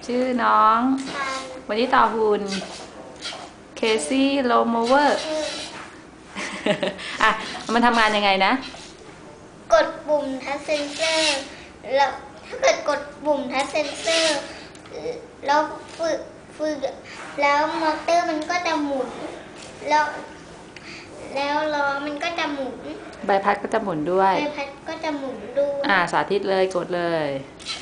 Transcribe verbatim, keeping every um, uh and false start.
ชื่อน้อง วันนี้ต่อหุ่นเคซี่โลโมเวอร์อ่ะมันทำงานยังไงนะกดปุ่มทัชเซนเซอร์แล้วถ้าเกิดกดปุ่มทัชเซนเซอร์แล้วฝึกฝึกแล้วมอเตอร์มันก็จะหมุนแล้วแล้วล้อมันก็จะหมุนใบพัดก็จะหมุนด้วยใบพัดก็จะหมุนด้วยอ่าสาธิตเลยกดเลย